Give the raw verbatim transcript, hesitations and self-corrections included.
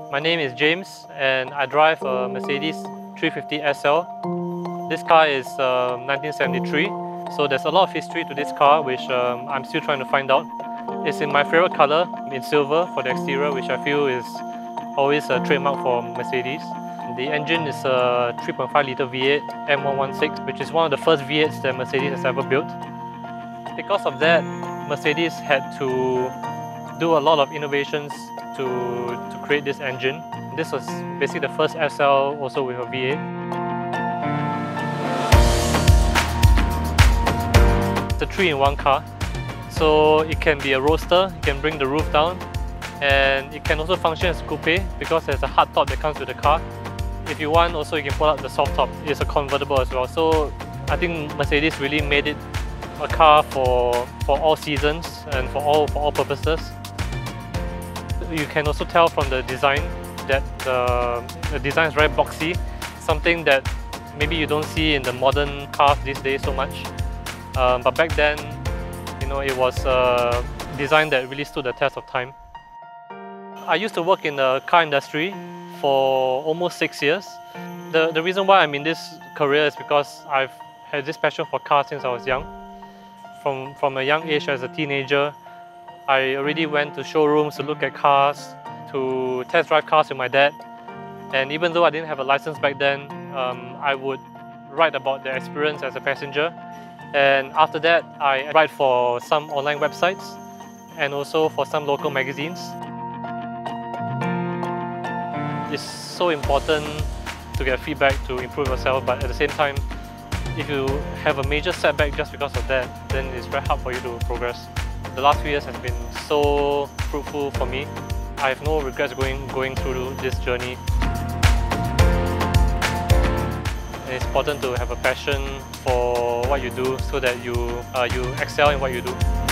My name is James and I drive a Mercedes three fifty S L. This car is um, nineteen seventy-three, so there's a lot of history to this car which um, I'm still trying to find out. It's in my favorite color, in silver for the exterior, which I feel is always a trademark for Mercedes. The engine is a three point five litre V eight M one sixteen, which is one of the first V eights that Mercedes has ever built. Because of that, Mercedes had to do a lot of innovations to, to create this engine. This was basically the first S L also with a V eight. It's a three in one car, so it can be a roadster, it can bring the roof down, and it can also function as a coupe because there's a hard top that comes with the car. If you want, also you can pull out the soft top. It's a convertible as well. So I think Mercedes really made it a car for, for all seasons and for all, for all purposes. You can also tell from the design that the, the design is very boxy, something that maybe you don't see in the modern cars these days so much. Um, but back then, you know, it was a design that really stood the test of time. I used to work in the car industry for almost six years. The, the reason why I'm in this career is because I've had this passion for cars since I was young. From, from a young age as a teenager, I already went to showrooms to look at cars, to test drive cars with my dad. And even though I didn't have a license back then, um, I would write about the experience as a passenger. And after that, I write for some online websites and also for some local magazines. It's so important to get feedback to improve yourself, but at the same time, if you have a major setback just because of that, then it's very hard for you to progress. The last few years has been so fruitful for me. I have no regrets going, going through this journey. And it's important to have a passion for what you do so that you, uh, you excel in what you do.